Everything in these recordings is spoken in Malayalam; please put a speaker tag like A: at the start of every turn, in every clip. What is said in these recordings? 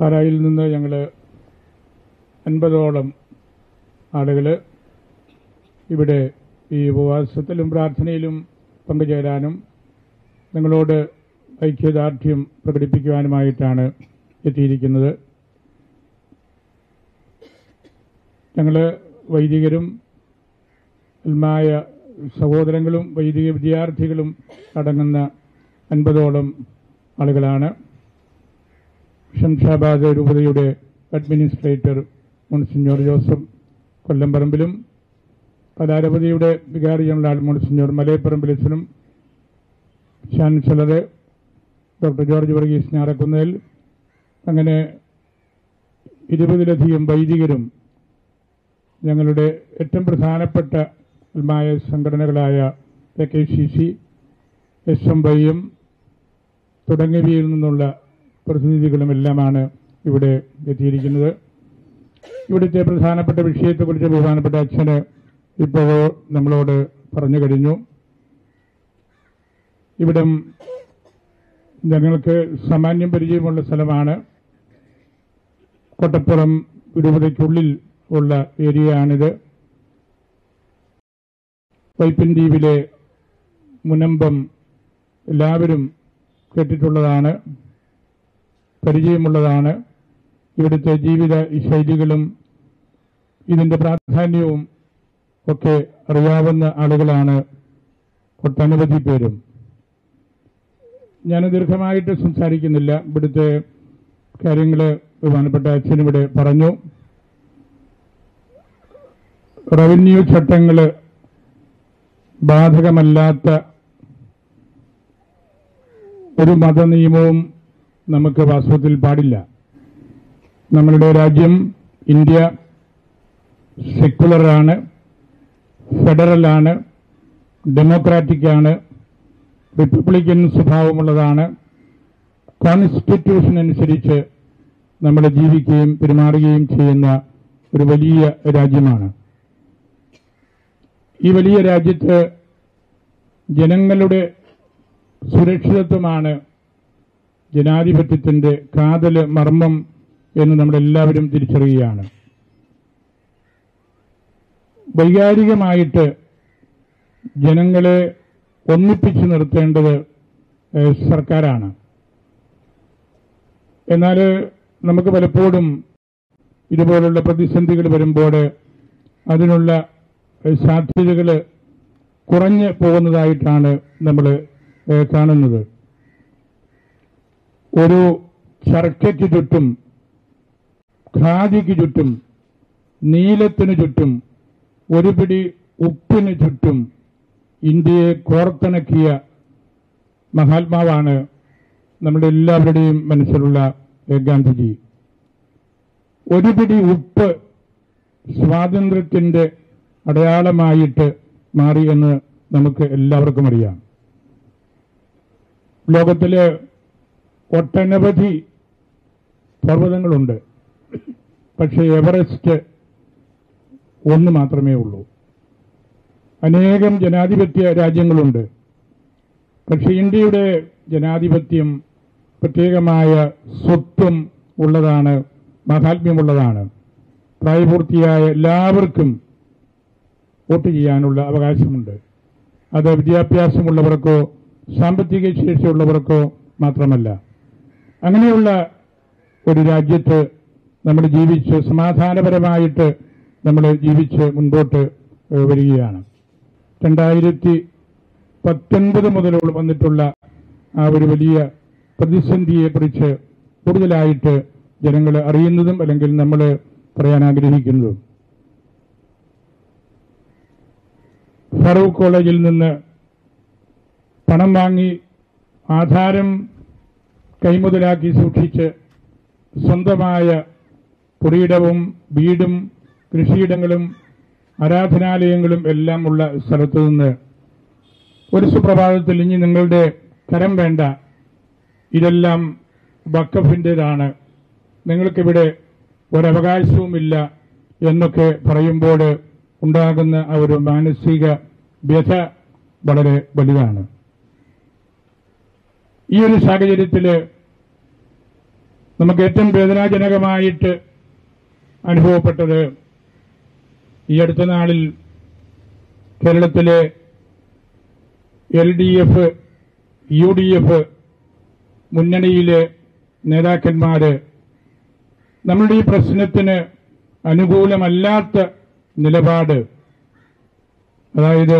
A: പാലായിൽ നിന്ന് ഞങ്ങൾ 50ഓളം ആളുകൾ ഇവിടെ ഈ ഉപവാസത്തിലും പ്രാർത്ഥനയിലും പങ്കുചേരാനും നിങ്ങളോട് ഐക്യദാർഢ്യം പ്രകടിപ്പിക്കുവാനുമായിട്ടാണ് എത്തിയിരിക്കുന്നത്. ഞങ്ങൾ വൈദികരും മായ സഹോദരങ്ങളും വൈദിക വിദ്യാർത്ഥികളും അടങ്ങുന്ന 50ഓളം ആളുകളാണ്. ഷംഷാബാദ് രൂപതയുടെ അഡ്മിനിസ്ട്രേറ്റർ മോൺസിഞ്ഞോർ ജോസഫ് കൊല്ലംപറമ്പിലും കലാരപതിയുടെ വികാരി ജനറൽ മോൺസിഞ്ഞോർ മലയപ്പറമ്പിലച്ചനും chancellor doctor George Varghese Njarakkunnel അങ്ങനെ 20ലധികം വൈദികരും ഞങ്ങളുടെ ഏറ്റവും പ്രധാനപ്പെട്ട മായ സംഘടനകളായ KKCC, SMYM തുടങ്ങിയവയിൽ നിന്നുള്ള പ്രതിനിധികളുമെല്ലാമാണ് ഇവിടെ എത്തിയിരിക്കുന്നത്. ഇവിടുത്തെ പ്രധാനപ്പെട്ട വിഷയത്തെക്കുറിച്ച് ബഹുമാനപ്പെട്ട അച്ഛന് ഇപ്പോൾ നമ്മളോട് പറഞ്ഞു കഴിഞ്ഞു. ഇവിടം ഞങ്ങൾക്ക് സാമാന്യം പരിചയമുള്ള സ്ഥലമാണ്. കൊട്ടപ്പുറം രൂപതയ്ക്കുള്ളിൽ ഉള്ള ഏരിയയാണിത്. വൈപ്പിൻ ദ്വീപിലെ മുനമ്പം എല്ലാവരും കേട്ടിട്ടുള്ളതാണ്, പരിചയമുള്ളതാണ്. ഇവിടുത്തെ ജീവിത ശൈലികളും ഇതിൻ്റെ പ്രാധാന്യവും ഒക്കെ അറിയാവുന്ന ആളുകളാണ് ഒട്ടനവധി പേരും. ഞാൻ ദീർഘമായിട്ട് സംസാരിക്കുന്നില്ല. ഇവിടുത്തെ കാര്യങ്ങൾ ബഹുമാനപ്പെട്ട അച്ഛനിവിടെ പറഞ്ഞു. റവന്യൂ ചട്ടങ്ങൾ ബാധകമല്ലാത്ത ഒരു മതനിയമവും നമുക്ക് വാസ്തവത്തിൽ പാടില്ല. നമ്മളുടെ രാജ്യം ഇന്ത്യ സെക്കുലറാണ്, ഫെഡറലാണ്, ഡെമോക്രാറ്റിക്കാണ്, റിപ്പബ്ലിക്കൻ സ്വഭാവമുള്ളതാണ്. കോൺസ്റ്റിറ്റ്യൂഷൻ അനുസരിച്ച് നമ്മൾ ജീവിക്കുകയും പെരുമാറുകയും ചെയ്യുന്ന ഒരു വലിയ രാജ്യമാണ്. ഈ വലിയ രാജ്യത്ത് ജനങ്ങളുടെ സുരക്ഷിതത്വമാണ് ജനാധിപത്യത്തിൻ്റെ കാതല് മർമ്മം എന്ന് നമ്മളെല്ലാവരും തിരിച്ചറിയുകയാണ്. വൈകാരികമായിട്ട് ജനങ്ങളെ ഒന്നിപ്പിച്ചു നിർത്തേണ്ടത് സർക്കാരാണ്. എന്നാൽ നമുക്ക് പലപ്പോഴും ഇതുപോലുള്ള പ്രതിസന്ധികൾ വരുമ്പോൾ അതിനുള്ള സാധ്യതകൾ കുറഞ്ഞു പോകുന്നതായിട്ടാണ് നമ്മൾ കാണുന്നത്. ഒരു ചർക്കയ്ക്ക് ചുറ്റും, ഖാദിക്ക് ചുറ്റും, നീലത്തിന് ചുറ്റും, ഒരു പിടി ഉപ്പിന് ചുറ്റും ഇന്ത്യയെ കോർത്തിണക്കിയ മഹാത്മാവാണ് നമ്മുടെ എല്ലാവരുടെയും മനസ്സിലുള്ള ഗാന്ധിജി. ഒരു പിടി ഉപ്പ് സ്വാതന്ത്ര്യത്തിൻ്റെ അടയാളമായിട്ട് മാറി എന്ന് നമുക്ക് എല്ലാവർക്കും അറിയാം. ലോകത്തിലെ ഒട്ടനവധി പർവ്വതങ്ങളുണ്ട്, പക്ഷേ എവറസ്റ്റ് ഒന്ന് മാത്രമേ ഉള്ളൂ. അനേകം ജനാധിപത്യ രാജ്യങ്ങളുണ്ട്, പക്ഷേ ഇന്ത്യയുടെ ജനാധിപത്യം പ്രത്യേകമായ സ്വത്വം ഉള്ളതാണ്, മഹാത്മ്യമുള്ളതാണ്. പ്രായപൂർത്തിയായ എല്ലാവർക്കും വോട്ട് ചെയ്യാനുള്ള അവകാശമുണ്ട്. അത് വിദ്യാഭ്യാസമുള്ളവർക്കോ സാമ്പത്തിക ശേഷിയുള്ളവർക്കോ മാത്രമല്ല. അങ്ങനെയുള്ള ഒരു രാജ്യത്ത് നമ്മൾ ജീവിച്ച് സമാധാനപരമായിട്ട് നമ്മൾ ജീവിച്ച് മുൻപോട്ട് വരികയാണ്. 2019 മുതൽ വന്നിട്ടുള്ള ആ ഒരു വലിയ പ്രതിസന്ധിയെക്കുറിച്ച് കൂടുതലായിട്ട് ജനങ്ങൾ അറിയുന്നതും അല്ലെങ്കിൽ നമ്മൾ പറയാൻ ആഗ്രഹിക്കുന്നതും. ഫറൂഖ് കോളേജിൽ നിന്ന് പണം വാങ്ങി ആധാരം കൈമുതലാക്കി സൂക്ഷിച്ച് സ്വന്തമായ പുരയിടവും വീടും കൃഷിയിടങ്ങളും ആരാധനാലയങ്ങളും എല്ലാം ഉള്ള സ്ഥലത്തു നിന്ന് ഒരു സുപ്രഭാതത്തിൽ ഇനി നിങ്ങളുടെ കരം വേണ്ട, ഇതെല്ലാം വഖഫിൻ്റെതാണ്, നിങ്ങൾക്കിവിടെ ഒരവകാശവുമില്ല എന്നൊക്കെ പറയുമ്പോൾ ഉണ്ടാകുന്ന ആ ഒരു മാനസിക വ്യഥ വളരെ വലുതാണ്. ഈ ഒരു സാഹചര്യത്തിൽ നമുക്ക് ഏറ്റവും വേദനാജനകമായിട്ട് അനുഭവപ്പെട്ടത് ഈ അടുത്ത നാളിൽ കേരളത്തിലെ LDF, UDF മുന്നണിയിലെ നേതാക്കന്മാര് നമ്മളുടെ ഈ പ്രശ്നത്തിന് അനുകൂലമല്ലാത്ത നിലപാട്, അതായത്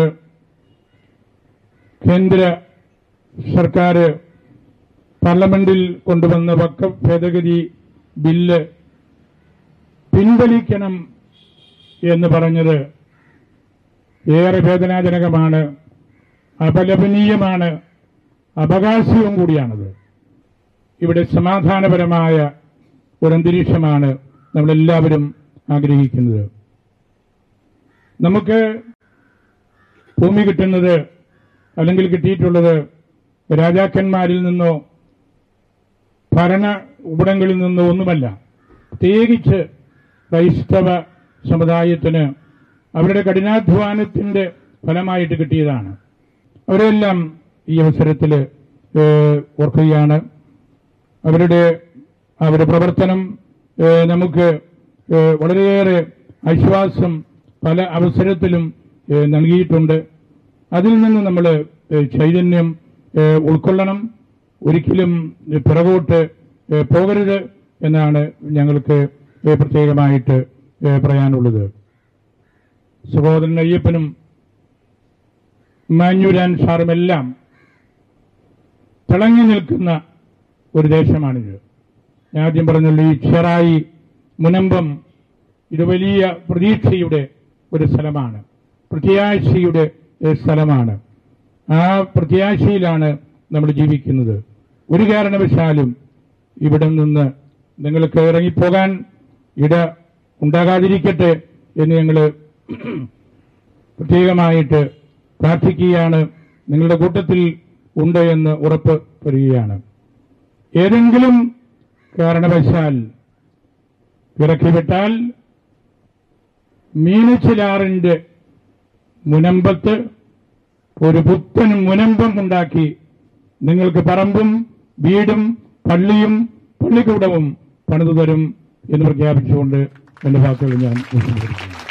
A: കേന്ദ്ര സർക്കാർ പാർലമെന്റിൽ കൊണ്ടുവന്ന വഖഫ് ഭേദഗതി ബില്ല് പിൻവലിക്കണം എന്ന് പറഞ്ഞത് ഏറെ വേദനാജനകമാണ്, അപലപനീയമാണ്, അപകാശവും കൂടിയാണത്. ഇവിടെ സമാധാനപരമായ ഒരു അന്തരീക്ഷമാണ് നമ്മളെല്ലാവരും ആഗ്രഹിക്കുന്നത്. നമുക്ക് ഭൂമി കിട്ടുന്നത് അല്ലെങ്കിൽ കിട്ടിയിട്ടുള്ളത് രാജാക്കന്മാരിൽ നിന്നോ ഭരണ ഉടങ്ങളിൽ നിന്നോ ഒന്നുമല്ല. പ്രത്യേകിച്ച് ക്രൈസ്തവ സമുദായത്തിന് അവരുടെ കഠിനാധ്വാനത്തിന്റെ ഫലമായിട്ട് കിട്ടിയതാണ്. അവരെല്ലാം ഈ അവസരത്തിൽ ഓർക്കുകയാണ്. അവരുടെ പ്രവർത്തനം നമുക്ക് വളരെയേറെ ആശ്വാസം പല അവസരത്തിലും നൽകിയിട്ടുണ്ട്. അതിൽ നിന്ന് നമ്മൾ ചൈതന്യം ഉൾക്കൊള്ളണം, ഒരിക്കലും പിറകോട്ട് പോകരുത് എന്നാണ് ഞങ്ങൾക്ക് പ്രത്യേകമായിട്ട് പറയാനുള്ളത്. സഹോദരൻ അയ്യപ്പനും മാഞ്ഞൂരാൻ സാറുമെല്ലാം തിളങ്ങി നിൽക്കുന്ന ഒരു ദേശമാണിത്. ഞാൻ ആദ്യം പറഞ്ഞല്ലോ, ഈ ചെറായി മുനമ്പം ഇത് വലിയ പ്രതീക്ഷയുടെ ഒരു സ്ഥലമാണ്, പ്രത്യാശയുടെ സ്ഥലമാണ്. ആ പ്രത്യാശയിലാണ് നമ്മൾ ജീവിക്കുന്നത്. ഒരു കാരണവശാലും ഇവിടെ നിന്ന് നിങ്ങൾക്ക് ഇറങ്ങിപ്പോകാൻ ഇട ഉണ്ടാകാതിരിക്കട്ടെ എന്ന് ഞങ്ങൾ പ്രത്യേകമായിട്ട് പ്രാർത്ഥിക്കുകയാണ്. നിങ്ങളുടെ കൂട്ടത്തിൽ ഉണ്ട് എന്ന് ഉറപ്പ് വരികയാണ്. ഏതെങ്കിലും കാരണവശാൽ ഇറക്കിവിട്ടാൽ മീനച്ചിലാറിന്റെ മുനമ്പത്ത് ഒരു പുത്തൻ മുനമ്പം ഉണ്ടാക്കി നിങ്ങൾക്ക് പറമ്പും വീടും പള്ളിയും പള്ളിക്കൂടവും പണിതു തരും എന്ന് പ്രഖ്യാപിച്ചുകൊണ്ട് എന്റെ വാക്കുകൾ ഞാൻ വിശദീകരിക്കുന്നു.